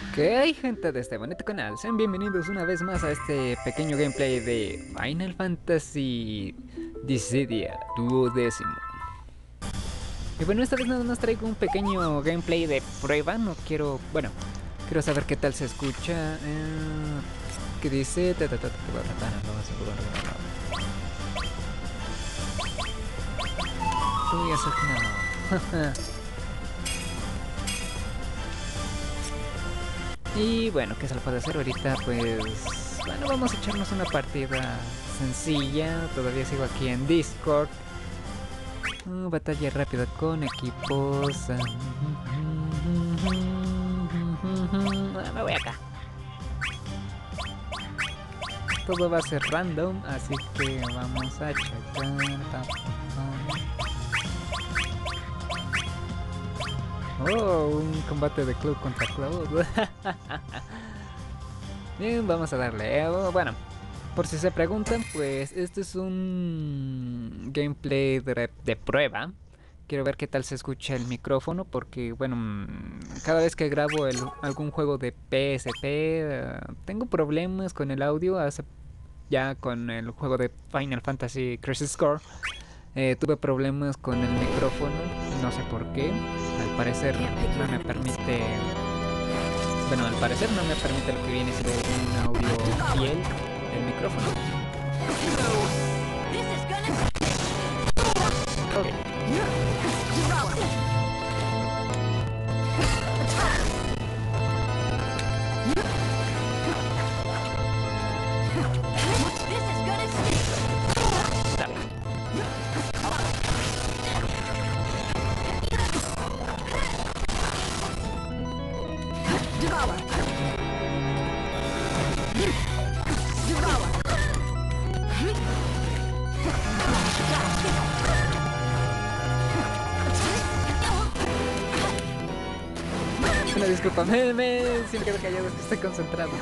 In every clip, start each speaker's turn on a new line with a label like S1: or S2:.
S1: ¿Qué hay, gente de este bonito canal? Sean bienvenidos una vez más a este pequeño gameplay de Final Fantasy Dissidia Duodécimo. Y bueno, esta vez nada más traigo un pequeño gameplay de prueba. No quiero, bueno, quiero saber qué tal se escucha. ¿Qué dice? Voy a hacer no. Y bueno, ¿qué se lo puede hacer ahorita? Pues bueno, vamos a echarnos una partida sencilla. Todavía sigo aquí en Discord. Batalla rápida con equipos. Me voy acá. Todo va a ser random, así que vamos a checar. Oh, un combate de club contra club. Bien, vamos a darle. Bueno, por si se preguntan, pues este es un gameplay de prueba. Quiero ver qué tal se escucha el micrófono, porque bueno, cada vez que grabo algún juego de PSP, tengo problemas con el audio. Ya con el juego de Final Fantasy Crisis Core tuve problemas con el micrófono, no sé por qué. Al parecer no me permite, bueno, al parecer no me permite lo que viene siendo un audio fiel del micrófono. Okay. Una disculpa, sí me quedo callado, es que estoy concentrado.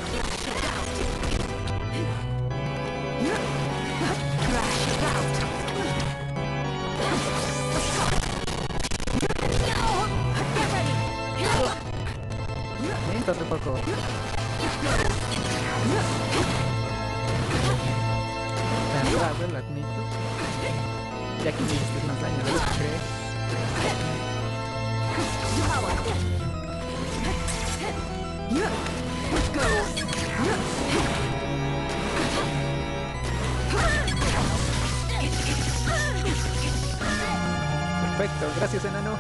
S1: Entonces poco. Tan raro, lo admito. Ya que me hiciste más daño de lo que crees. Perfecto, gracias, enano.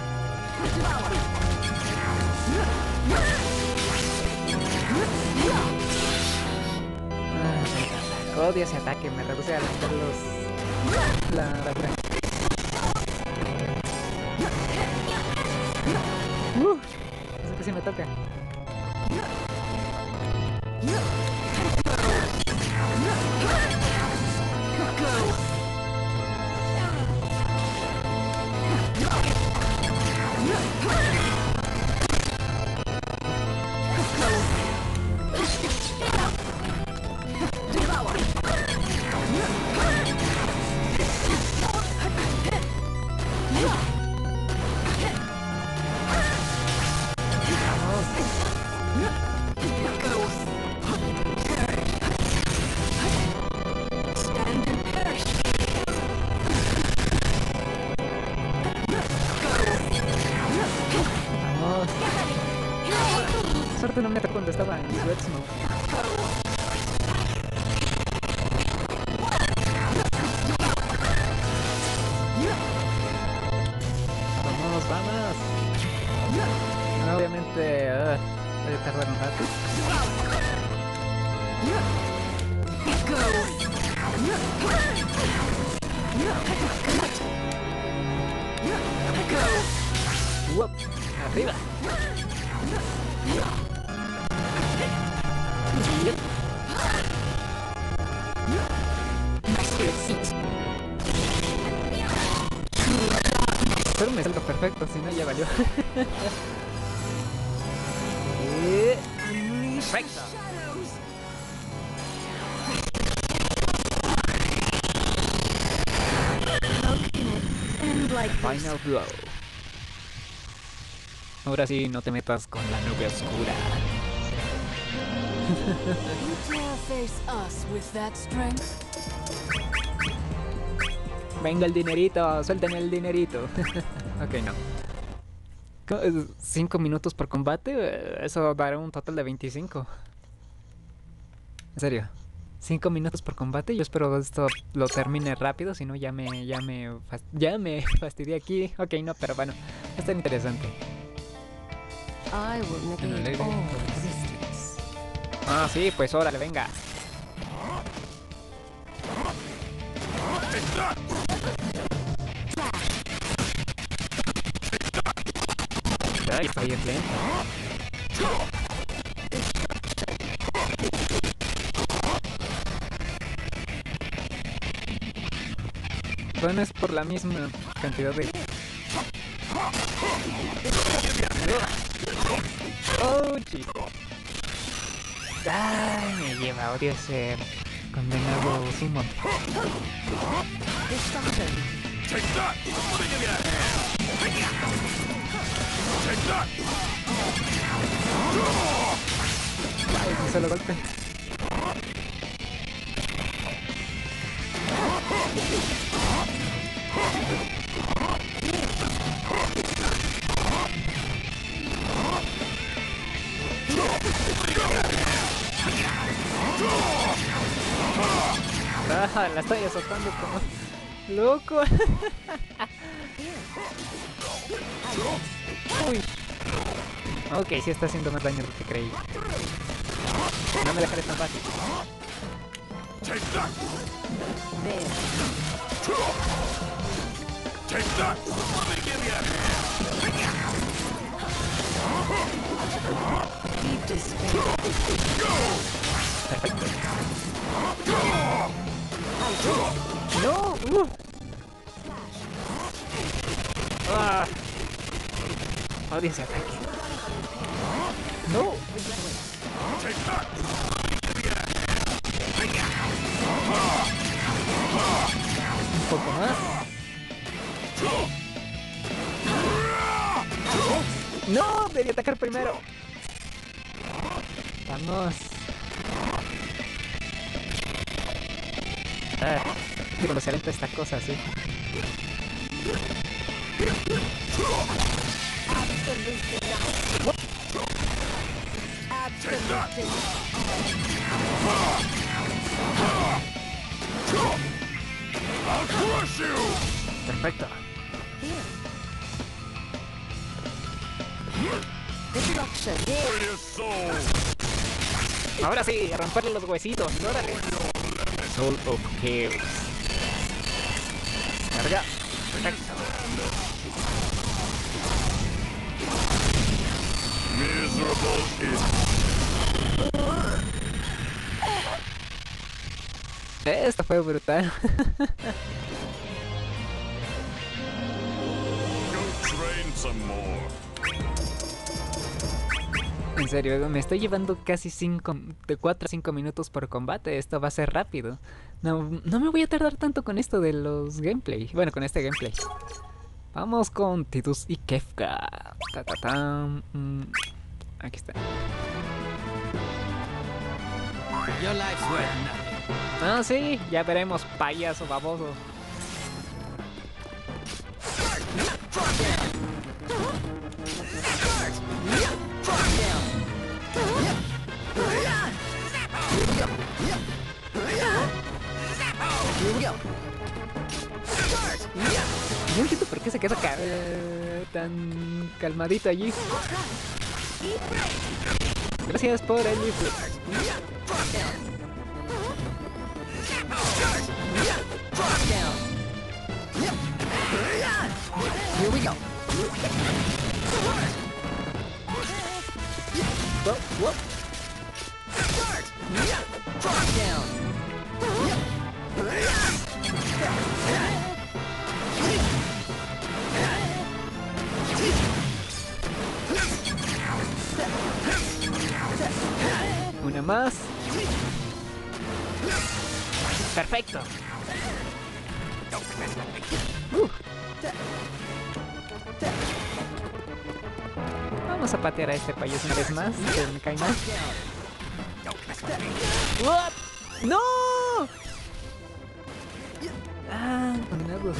S1: Odio ese ataque, me reduce a la eso que sí me toca. Suerte no me atacó cuando estaba en su X-Mode. Vamos. Obviamente puede tardar un rato. Uop, arriba. Pero me salgo perfecto, si no ya valió. Perfecto. Final blow. Ahora sí, no te metas con la nube oscura. Venga el dinerito, suéltenme el dinerito. Ok, no. 5 minutos por combate, eso dará un total de 25. En serio. 5 minutos por combate, yo espero esto lo termine rápido, si no ya me fastidié aquí. Ok, no, pero bueno, está interesante. Ah, sí, pues órale, venga. Ay, está bien lento. Bueno, es por la misma cantidad de... Oh, chico. Ay, me lleva, odio ese condenado sumo. Ay, un solo golpe. Ah, la estoy azotando como loco. Uy. Ok, sí está haciendo más daño de lo que creí. No me dejaré tan fácil. Perfecto. No. Ah. Odio ese ataque. No. Un poco más. No, debí atacar primero. Vamos. Cuando se alenta esta cosa, sí. Perfecto. Ahora sí, a romperle los huesitos. Órale. Soul of Chaos. Carga. Perfecto. Esto fue brutal. En serio, me estoy llevando casi de 4 a 5 minutos por combate. Esto va a ser rápido. No me voy a tardar tanto con esto de los gameplay. Bueno, con este gameplay. Vamos con Tidus y Kefka. Aquí está. Ah, sí, ya veremos, payaso baboso. No entiendo por qué se queda tan calmadito allí. Gracias por el info. Here we go. Whoa, whoa. Drop down. Una más. Perfecto. Vamos a patear a este payaso una vez más. Que me cae mal. What? ¡No! Ah, condenado.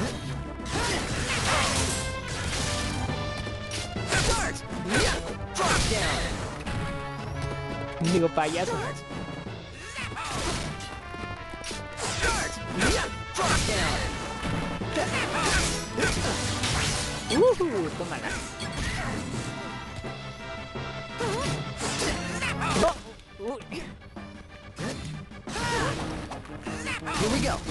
S1: Digo payaso. Tómala. No.
S2: Here we go.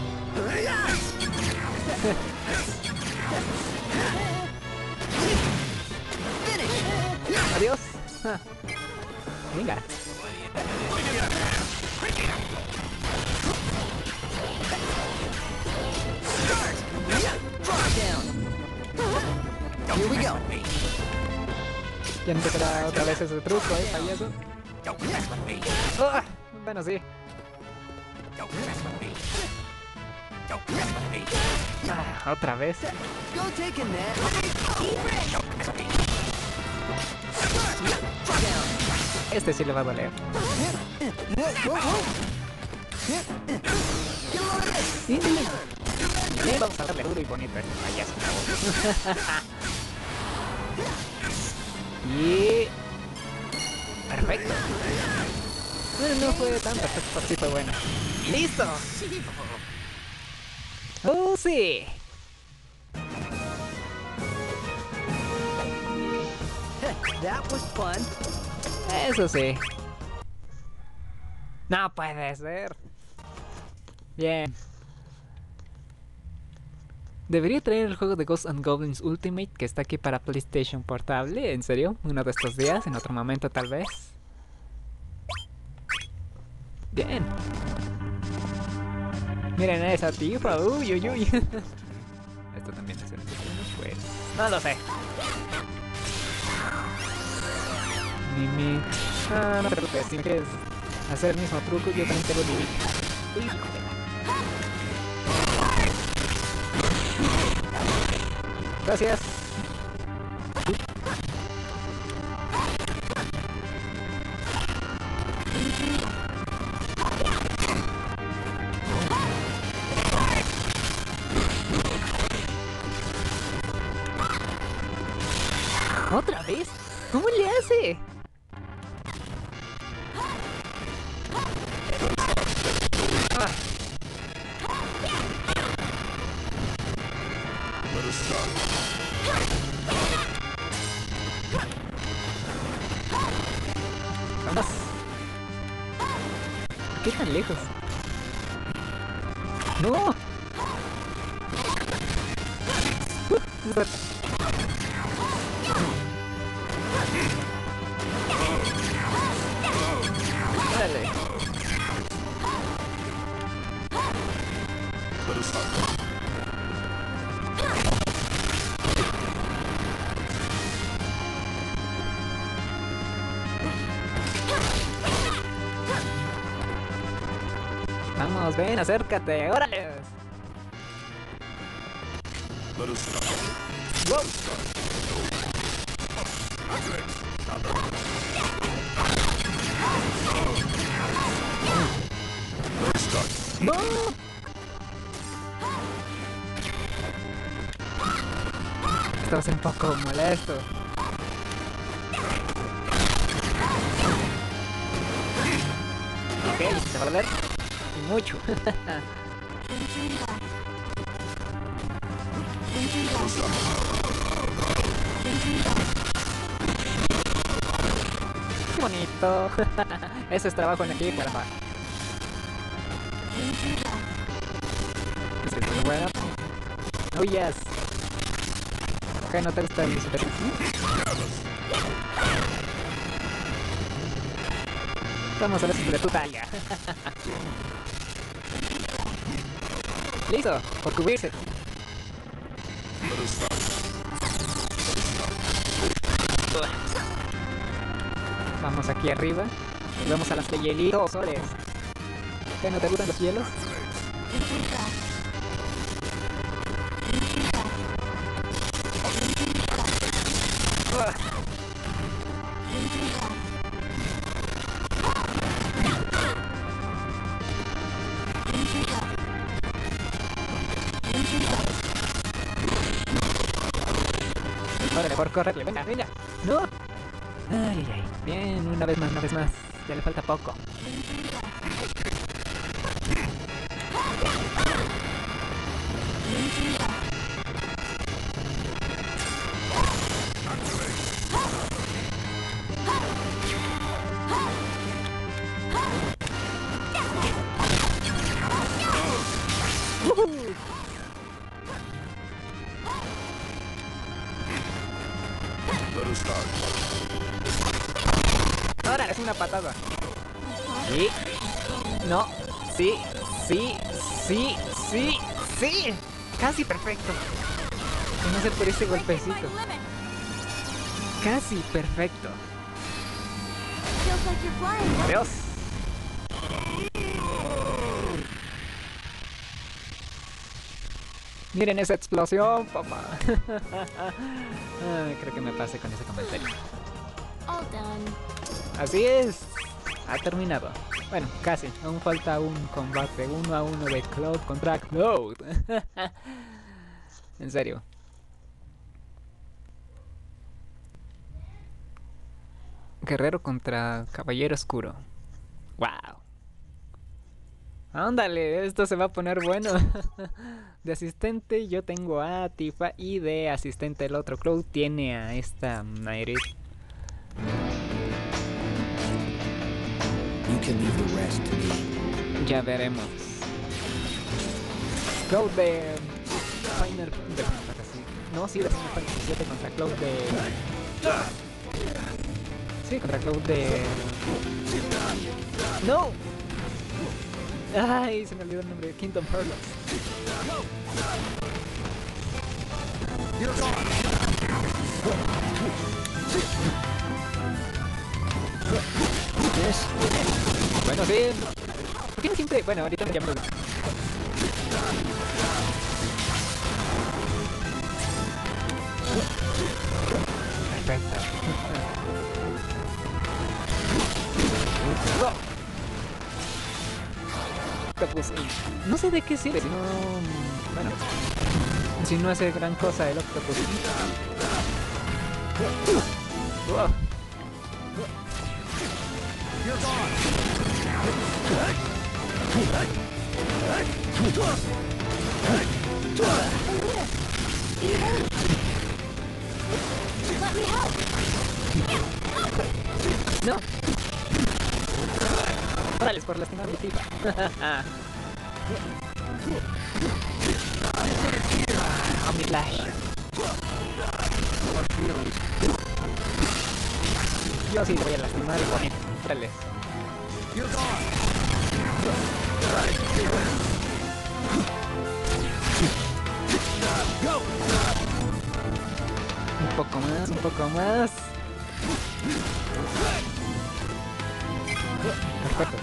S1: Adiós. Venga.
S2: Here we go.
S1: Ya empezará otra vez ese truco, payaso. Ah, bueno, sí. Ah, otra vez.
S2: Go taking that.
S1: Este sí le va a doler. Bien, vamos a darle duro y bonito a este payaso. Y... perfecto. Bueno, no fue tan perfecto, pero sí fue bueno. ¡Listo! ¡Oh, sí!
S2: That was fun.
S1: Eso sí. No puede ser. Bien. Debería traer el juego de Ghosts and Goblins Ultimate que está aquí para PlayStation Portable. ¿En serio? Uno de estos días, en otro momento tal vez. Bien. Miren a esa tifa. Uy, uy, uy. Esto también es el pues. No lo sé. Mimi. Ah, no te preocupes. Si me quieres hacer el mismo truco, yo también tengo Mimi. Uy, hijo de la... Gracias. ¿Otra vez? ¿Cómo le hace? Ah. Vamos. ¿Qué tan lejos? ¡No! Dale. Vamos, ven, acércate, órale. Wow. ¡No! Esto va a ser un poco molesto. Ok, se va a doler. Y mucho. Qué bonito. Eso es trabajo en equipo, la. ¿Es muy bueno? Oh, yes. Ok, no te gusta el super. Vamos a ver si de tu talla. Listo, por cubrirse. Vamos aquí arriba. Nos vamos a las de hielitos, soles. ¿Qué, no te gustan los hielos? Órale, por correrle, venga, venga. No. Ay, ay, ay. Bien, una vez más, una vez más. Ya le falta poco. Ahora es una patada. Sí. No. Sí. Sí. Sí. Sí. Sí. Casi perfecto. Y no sé por ese golpecito. Casi perfecto.
S3: Feels like you're flying.
S1: Adiós. Miren esa explosión, papá. Ay, creo que me pasé con ese comentario.
S3: All done.
S1: Así es. Ha terminado. Bueno, casi. Aún falta un combate 1 a 1 de Cloud contra Cloud. En serio. Guerrero contra Caballero Oscuro. Wow. Ándale, esto se va a poner bueno. De asistente yo tengo a Tifa y de asistente el otro Cloud tiene a esta Nairit.
S2: You can leave the rest to me.
S1: Ya veremos. Cloud de Final Fantasy. No, sí, de Final Fantasy 7 contra Cloud de... Sí, contra Cloud de... ¡No! Ay, se me olvidó el nombre de Kingdom Hearts. Bueno, sí. ¿Por qué no siempre...? Bueno, ahorita me llamo... Perfecto. Octopus. No sé de qué sirve, si no... Bueno... Si no hace gran cosa el Octopus. Wow. No. Órale, por lastimar mi tipa. Omni Flash. Yo sí te voy a lastimar y poner. Órale. Un poco más, un poco más. Perfecto.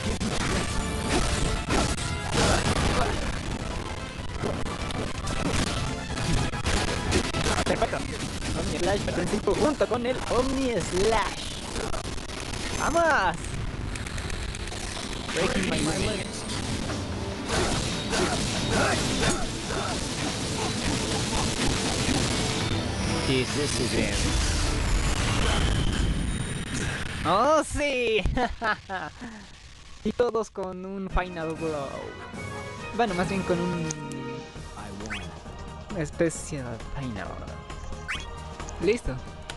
S1: Perfecto. Omni Slash participo junto con el Omni Slash. ¡Vamos! Breaking my limits. This is it. ¡Oh, sí! Y todos con un Final Blow. Bueno, más bien con un... Especial Final. Listo.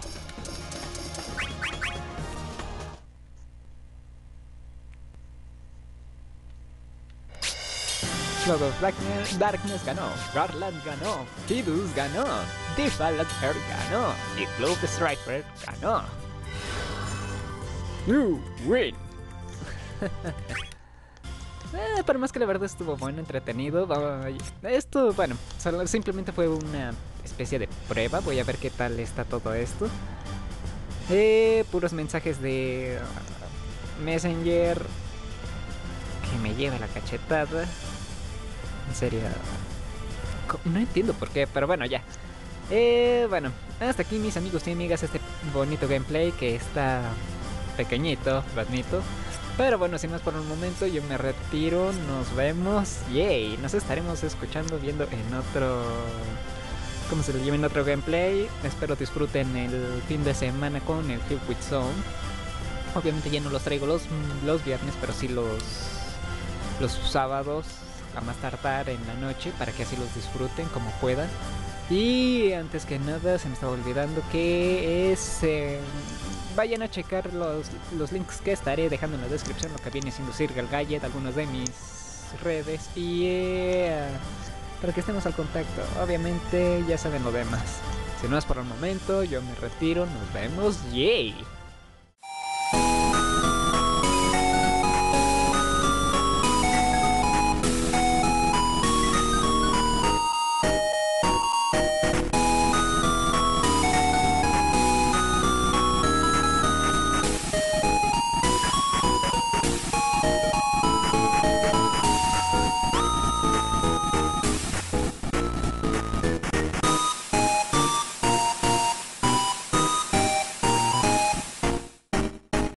S1: Cloud of Darkness ganó, Garland ganó, Tidus ganó, Tifa Lancer ganó y Cloud Striper ganó. You win. Pero más que la verdad estuvo bueno, entretenido. Esto, bueno, simplemente fue una especie de prueba. Voy a ver qué tal está todo esto. Puros mensajes de Messenger que me lleva la cachetada. En serio, no entiendo por qué, pero bueno, ya. Bueno, hasta aquí mis amigos y amigas, este bonito gameplay que está pequeñito, lo admito. Pero bueno, sin más por un momento, yo me retiro, nos vemos, yay, nos estaremos escuchando, viendo en otro cómo se le lleven otro gameplay. Espero disfruten el fin de semana con el Hit with Zone. Obviamente ya no los traigo los viernes, pero sí los sábados a más tardar en la noche, para que así los disfruten como puedan. Y antes que nada se me estaba olvidando que es vayan a checar los links que estaré dejando en la descripción, lo que viene siendo Circle Gadget, algunas de mis redes, y para que estemos al contacto. Obviamente ya saben lo demás. Si no es por el momento, yo me retiro. Nos vemos. ¡Yay!